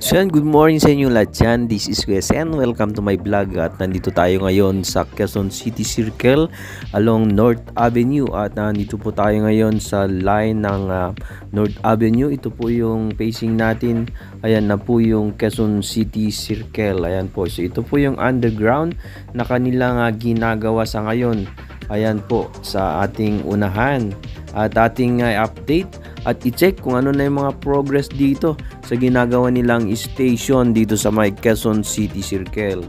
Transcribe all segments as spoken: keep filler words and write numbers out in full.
So yan, good morning sa inyo lahat dyan. This is QUEZON. Welcome to my vlog. At nandito tayo ngayon sa Quezon City Circle along North Avenue. At nandito po tayo ngayon sa line ng uh, North Avenue. Ito po yung facing natin. Ayan na po yung Quezon City Circle. Ayan po. So ito po yung underground na kanilang uh, ginagawa sa ngayon. Ayan po sa ating unahan. At ating uh, update at i-check kung ano na yung mga progress dito sa ginagawa nilang station dito sa may Quezon City Circle.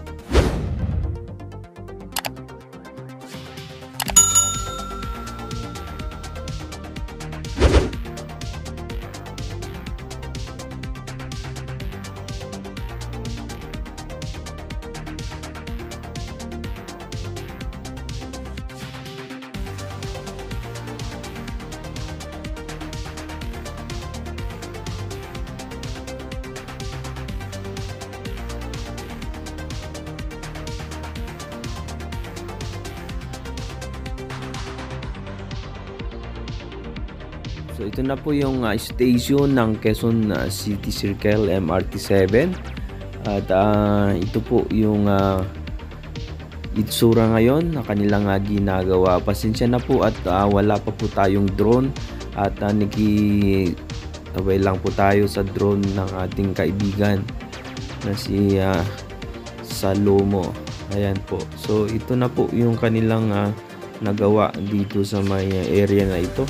So ito na po yung uh, station ng Quezon uh, City Circle M R T seven. At uh, ito po yung uh, itsura ngayon na kanilang uh, ginagawa. Pasensya na po at uh, wala pa po tayong drone. At uh, naki-away lang po tayo sa drone ng ating kaibigan na si uh, Salomo. Ayan po. So ito na po yung kanilang uh, nagawa dito sa may area na ito.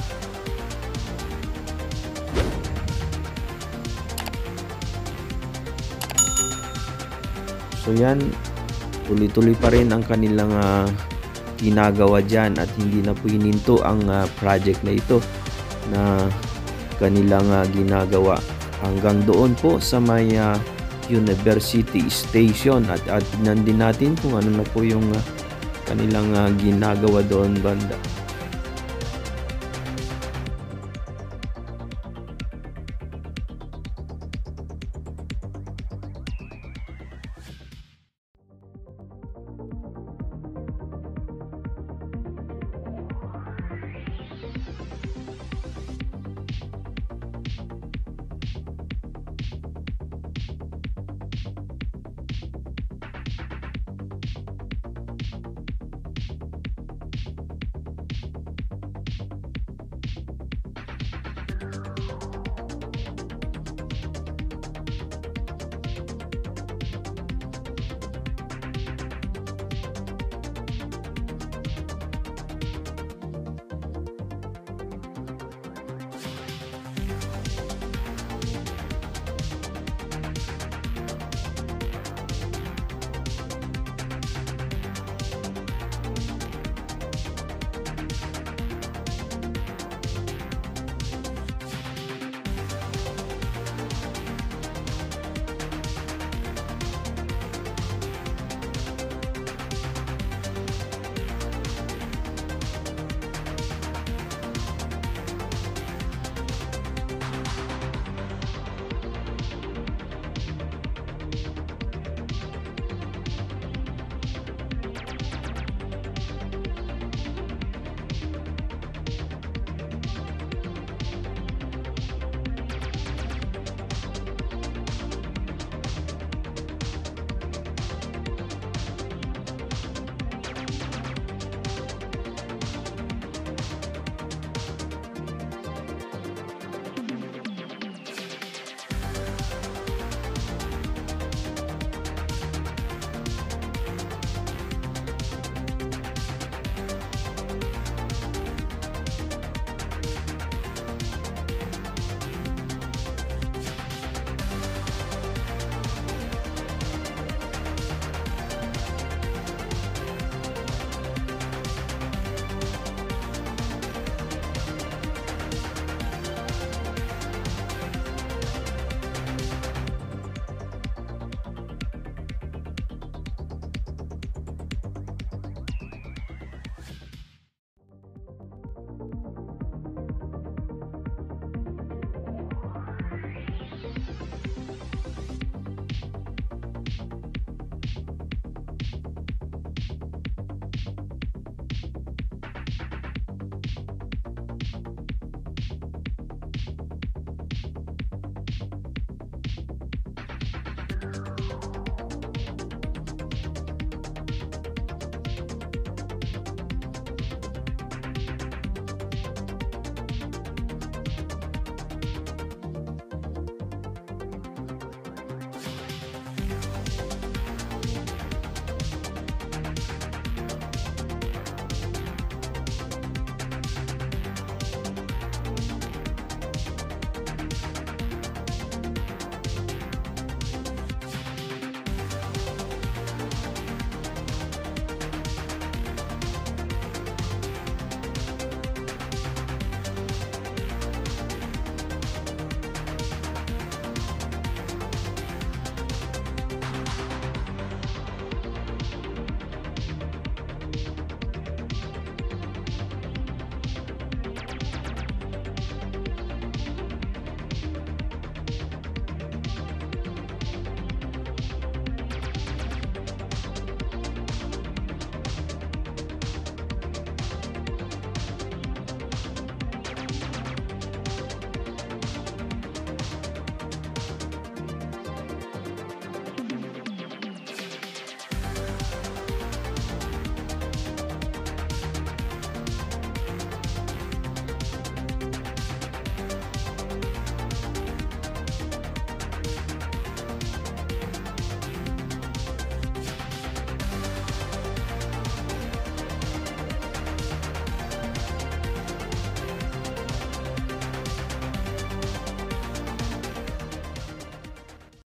So yan, tuloy-tuloy pa rin ang kanilang uh, ginagawa dyan at hindi na po hininto ang uh, project na ito na kanilang uh, ginagawa hanggang doon po sa may uh, University Station. At, at tignan din natin kung ano na po yung uh, kanilang uh, ginagawa doon banda.